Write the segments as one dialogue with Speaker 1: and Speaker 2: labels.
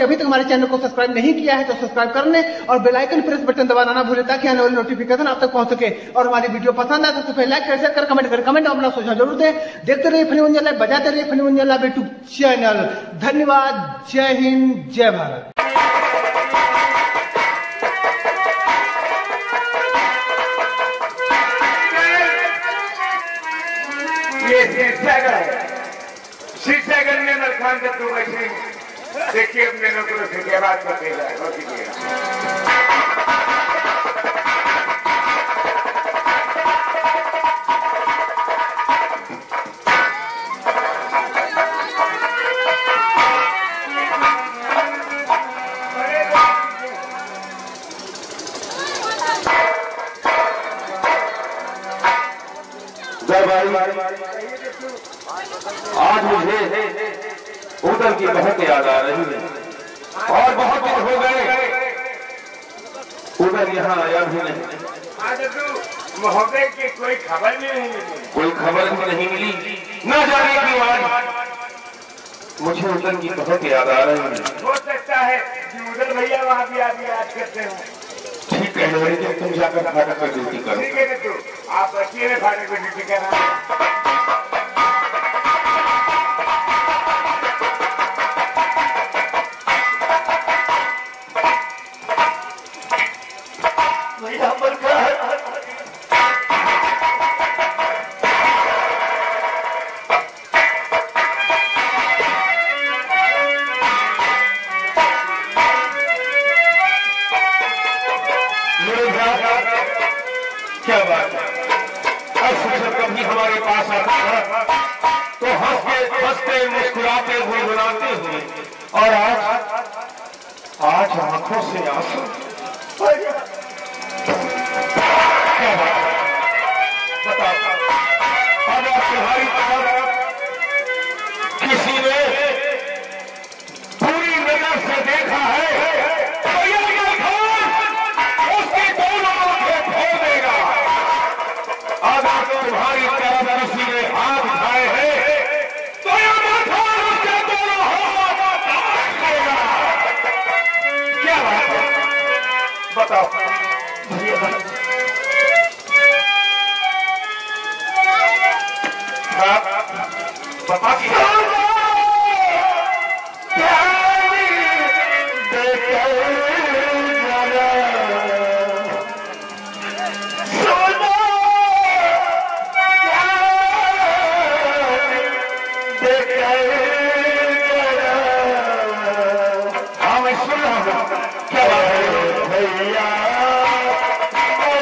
Speaker 1: अभी तक हमारे चैनल को सब्सक्राइब नहीं किया है तो सब्सक्राइब कर ले और बेल आइकन प्रेस बटन दबाना ना भूले ताकि आने वाली नोटिफिकेशन आप तक पहुंच सके। और हमारी वीडियो पसंद आए तो फिर लाइक शेयर कर कमेंट अपना सोचा जरूर दे। देखते रहिए फनी मंजला, बजाते रहिए फनी मंजला यूट्यूब चैनल। धन्यवाद। जय हिंद, जय भारत।
Speaker 2: ये शिवसागर है। शिवसागर में मलखान जब तो वैसे देखिए अपने नौकरों से क्या बात करते हैं।
Speaker 3: आज मुझे उधर की बहुत याद आ रही है और बहुत दिन हो गए उधर यहाँ आया भी नहीं।
Speaker 2: महोदय की कोई खबर भी नहीं मिली।
Speaker 3: कोई खबर भी नहीं मिली, न जाने क्यों आज मुझे उधर की बहुत याद आ रही है।
Speaker 2: हो सकता है कि उधर भैया वहाँ भी आप याद करते हो।
Speaker 3: ठीक है लड़के, तुम जाकर फाटक पर ड्यूटी करो।
Speaker 2: ठीक है तो आप अकेले फाटक पर ड्यूटी करना।
Speaker 3: क्या बात है, जब कभी हमारे पास आता था तो हंसते मुस्कुराते गुनगुनाते हुए, और आज आंखों से आंसू। क्या बात है, बताओ अब तुम्हारी किसी ने पूरी नजर से देखा है तो ये उसकी दोनों आंखें खोल देगा। अगर तुम्हारी तरफ किसी ने हाथ उठाए हैं तो ये मखान उसके दोनों हाथ काट देगा। क्या बात है, बताओ बता भैया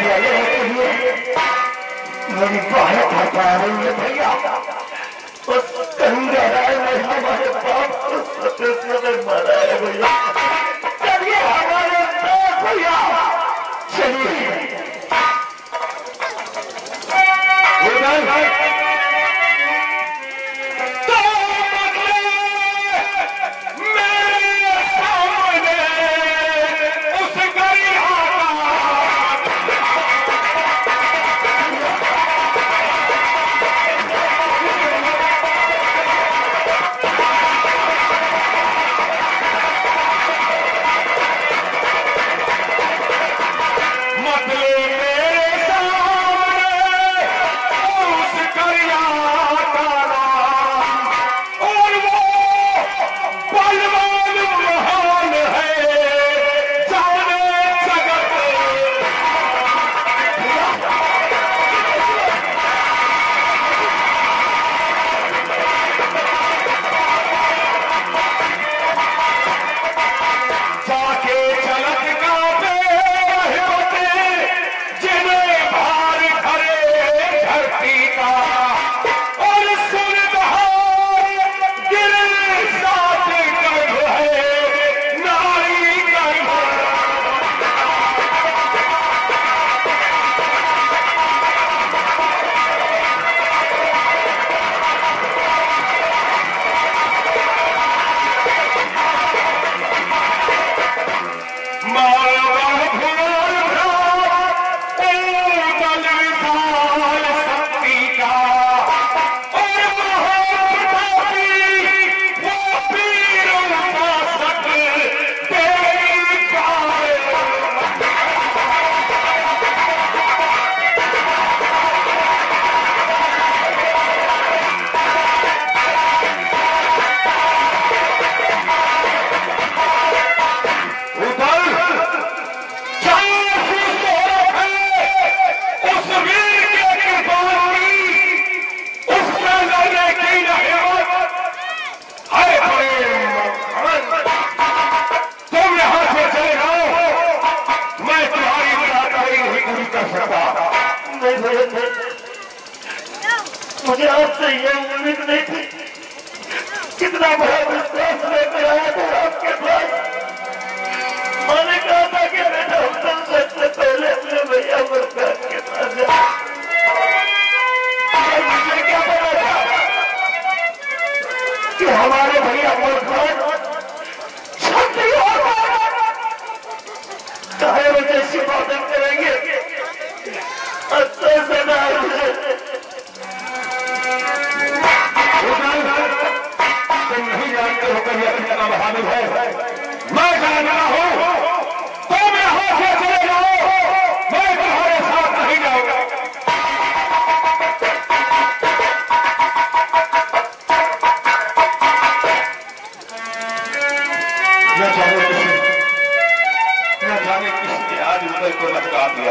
Speaker 3: वाले होते हुए मेरी बाहें थका रही है भैया। बस कहीं जा रहा है मैं हमारे बाप को सदस्य में मरा है भैया। चलिए हमारे साथ भैया, चलिए। मुझे आपसे ये उम्मीद नहीं थी। कितना बड़ा विश्वास लेकर आया था आपके पास। मैंने कहा था कि बेटा हम सबसे पहले अपने भैया प्रकाश के पास जाए। मुझे क्या पता था कि हमारे भैया प्रकाश छठी चाहे वो जैसी बातें करेंगे अच्छे से ना तुम नहीं जानते हो कभी कितना बहादुर है। मैं जानना हूं तुम यहां से चले जाओ, मैं तुम्हारे साथ नहीं जाऊंगा। न जाने किसने आज उदय को लटका दिया।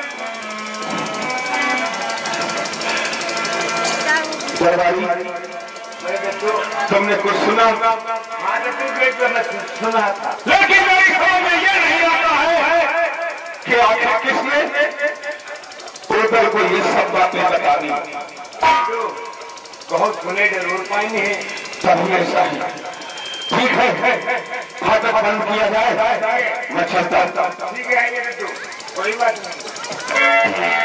Speaker 3: दरबारी तुमने कुछ सुना? सुना था, लेकिन मेरी समझ में ये नहीं आता है कि आखिर किसने उदय को ये सब बातें बता दी। बहुत सुने जरूर पाएंगे, तभी ऐसा है। ठीक है, फाटक बंद किया जाए, मैं चलता। ठीक है, आइए तो कोई बात नहीं।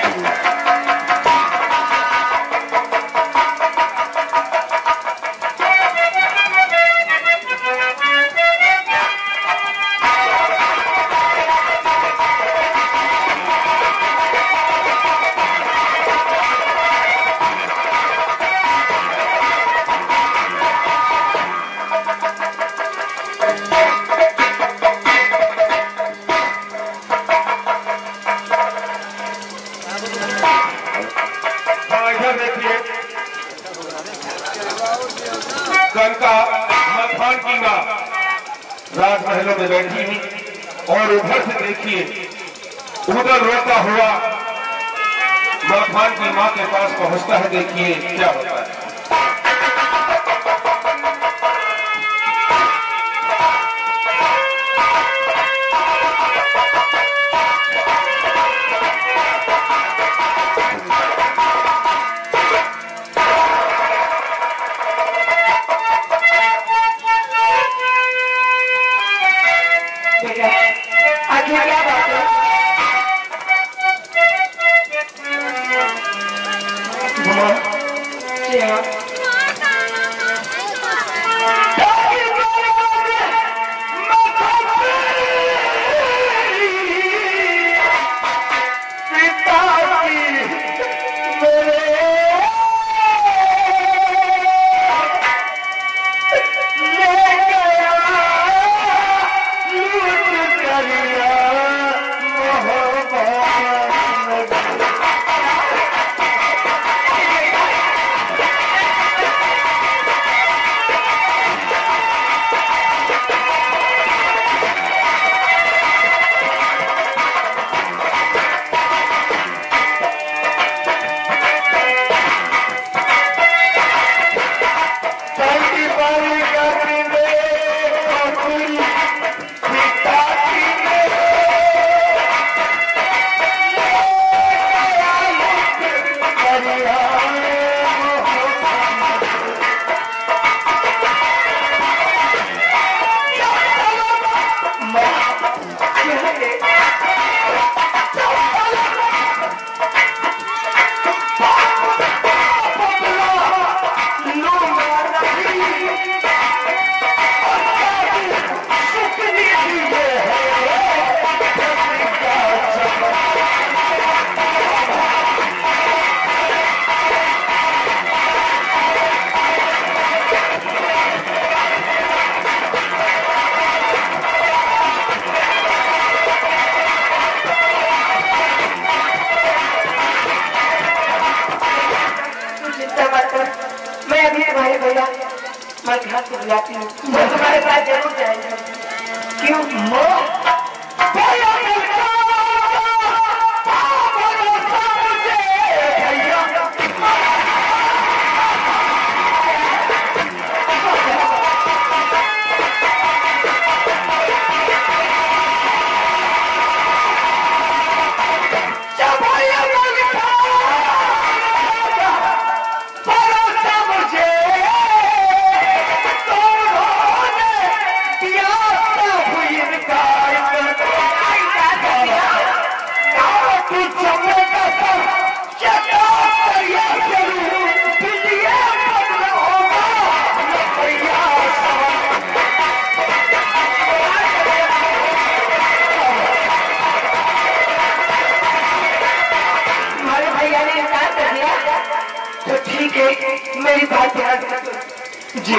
Speaker 3: मखान की माँ राजमहलों में बैठी हुई और उधर से देखिए उधर रोता हुआ मखान की माँ के पास पहुंचता है। देखिए क्या होता है।
Speaker 4: मैं घर से बुलाती हूँ, मैं तुम्हारे पास जरूर जाएंगे। क्यों मोह मेरी बात ध्यान रखो जी।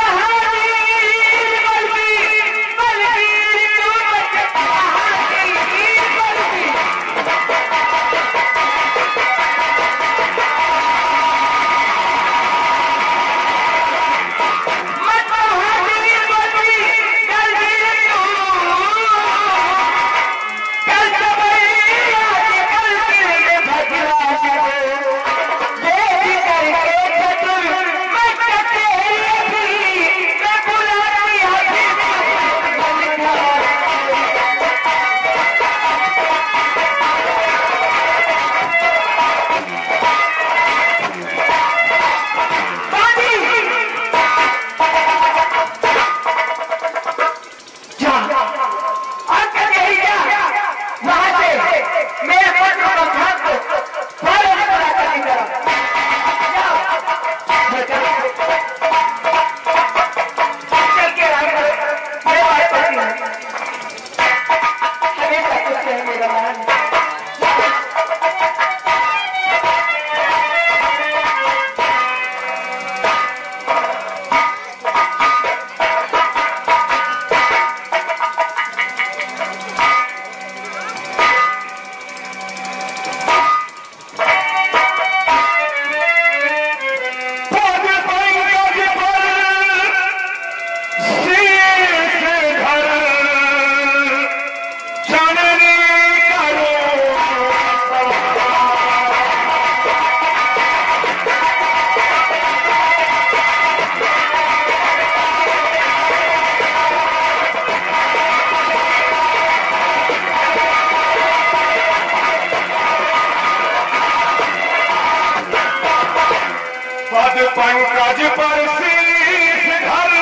Speaker 3: पंकज पर शीश धर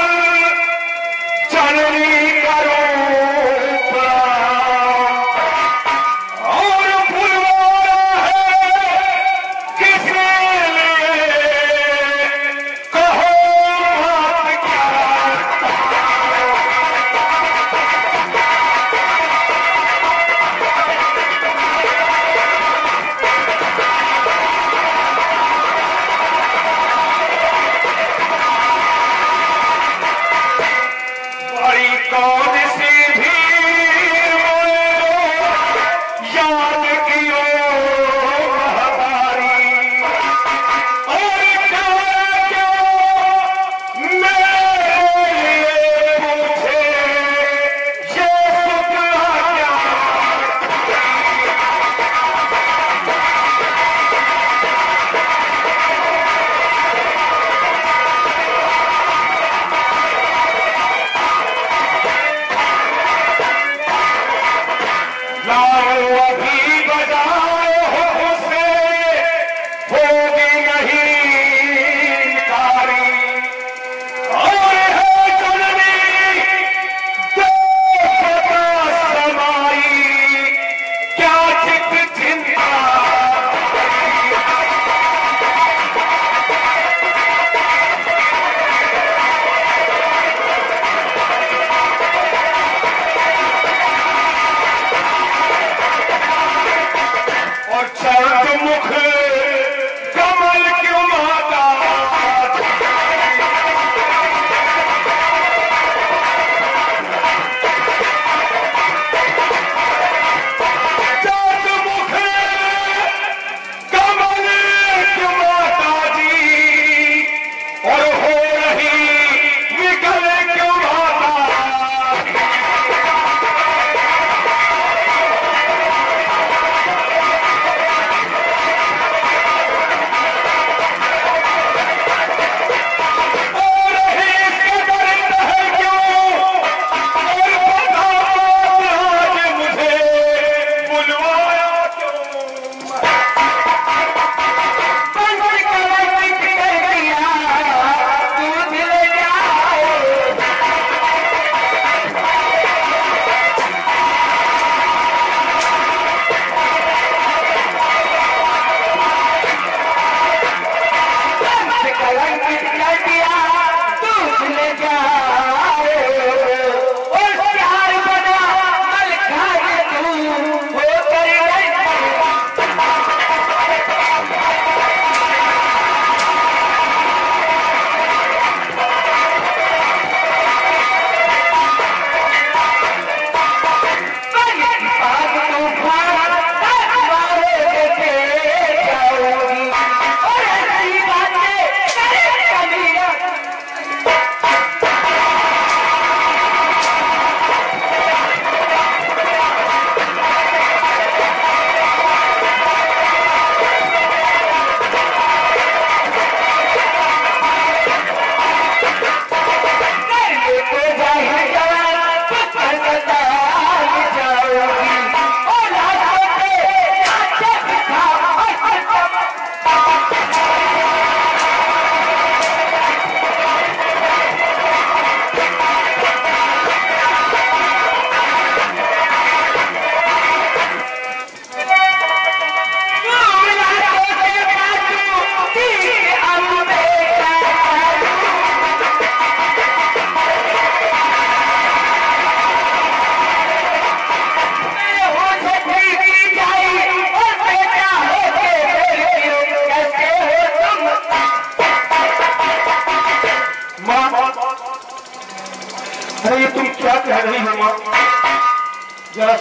Speaker 3: चलनी करो और फुलवारा है किसके लिए कहो बात क्या। बड़ी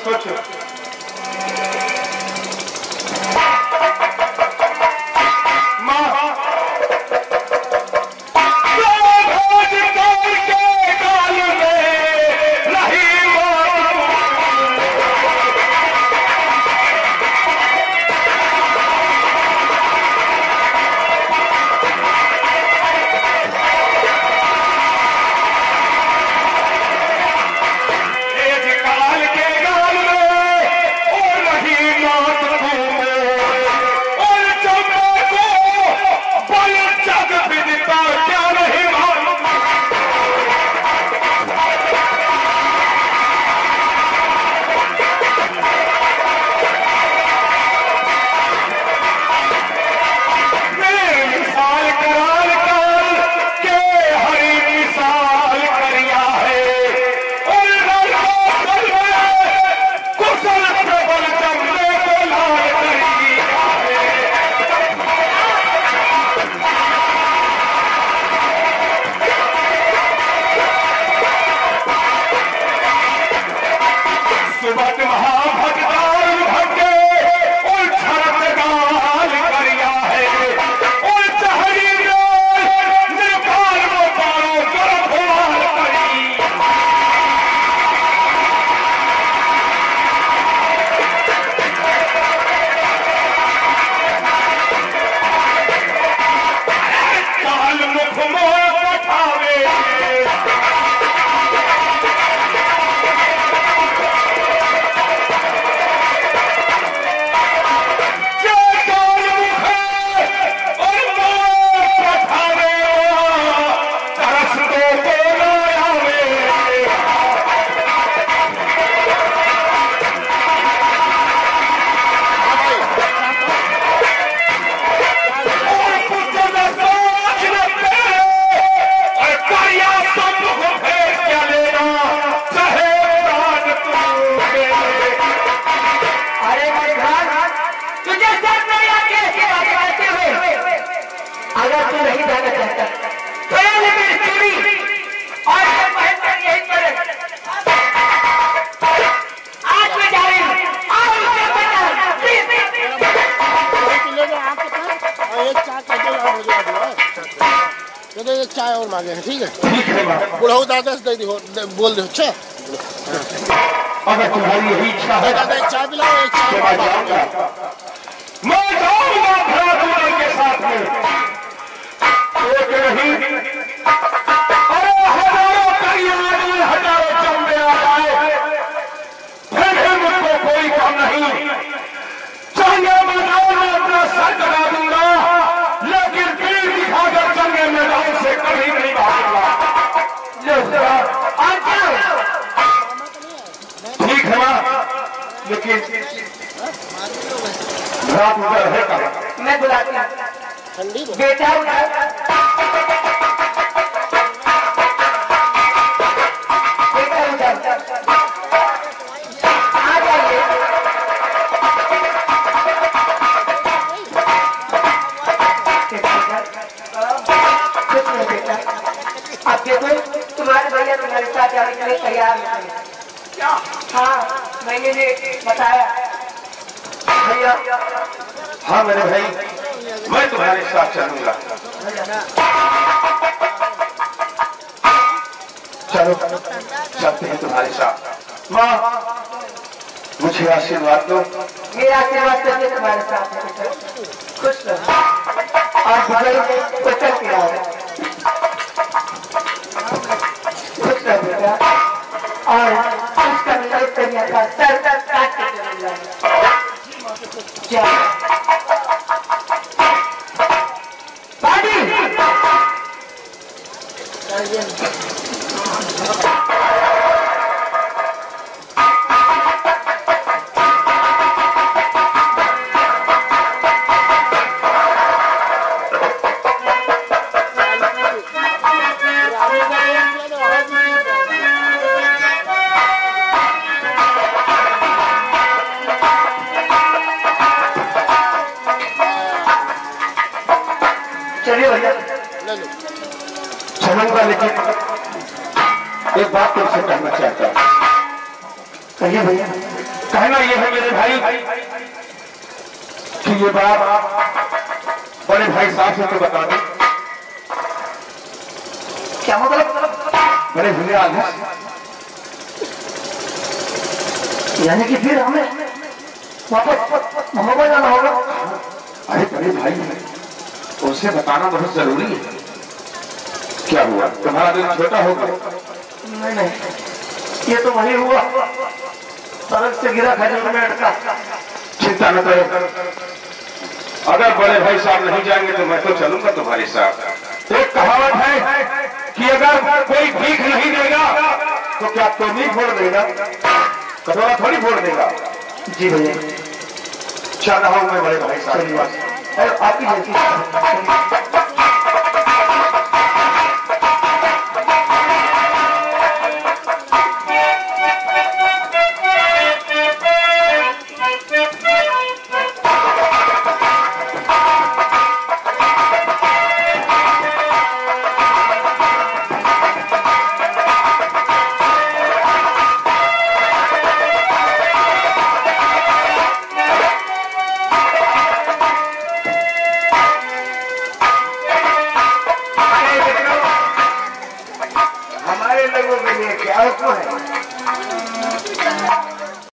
Speaker 3: सोचो।
Speaker 5: चाय और मांगे हैं, ठीक है? बुढ़ाऊ दादा से बोल दो। अच्छा,
Speaker 3: अगर तुम्हारी यही इच्छा है
Speaker 5: दादा एक चाय पिलाओ, एक चाय
Speaker 3: मैं जाऊंगा भ्रातुल के साथ में। एक नहीं, अरे हजारों करियाने हजारों चंदे आ जाए, फिर मुझको कोई कम नहीं। चंगे मैदान में अपना सर करा दूंगा, लेकिन पीर दिखाकर चंगे मैदान से कभी नहीं भागूंगा। ठीक है ना? लेकिन रात उधर है कहाँ?
Speaker 4: मैं बुलाती हूँ
Speaker 5: ठंडी
Speaker 4: बेटा। आ जाइए। बेटा अब देखो तुम्हारे भैया तुम्हारे साथ जाने के लिए तैयार है। क्या? हाँ, मैंने बताया भैया।
Speaker 3: हाँ मेरे भाई, मैं तुम्हारे साथ चलूंगा। चलो चलते हैं तुम्हारे साथ। माँ मुझे आशीर्वाद दो।
Speaker 4: मेरा आशीर्वाद करके तुम्हारे साथ है। खुश रहो और भगवान को चल के आओ। खुश रहो बेटा, और उसका विरोध करने का सर काट के चलूंगा।
Speaker 3: चलूंगा, लेकिन एक बात तुमसे कहना चाहता हूँ।
Speaker 4: कहिए भैया।
Speaker 3: कहना यह है मेरे भाई कि ये बात बड़े भाई साहब से तो बता दो।
Speaker 4: क्या मतलब?
Speaker 3: बड़े भैया आदेश,
Speaker 4: यानी कि फिर हमें वापस मोहब्बत जाना होगा।
Speaker 3: अरे बड़े भाई है, उनसे बताना बहुत जरूरी है। क्या हुआ, तुम्हारा दिल छोटा होगा?
Speaker 4: नहीं नहीं, ये तो वही हुआ सड़क से गिरा खजूर में अटका।
Speaker 3: चिंता न करो, अगर बड़े भाई साहब नहीं जाएंगे तो मैं तो चलूंगा तुम्हारे साथ। एक कहावत है कि अगर कोई भीख नहीं देगा तो क्या तुम ही फोड़ देगा, कटोरा थोड़ी फोड़ देगा।
Speaker 4: जी भैया,
Speaker 3: चल रहा हूं मैं बड़े भाई साहब।
Speaker 4: आपकी जैसी
Speaker 2: हमारे लोगों के लिए क्या हुक्म है?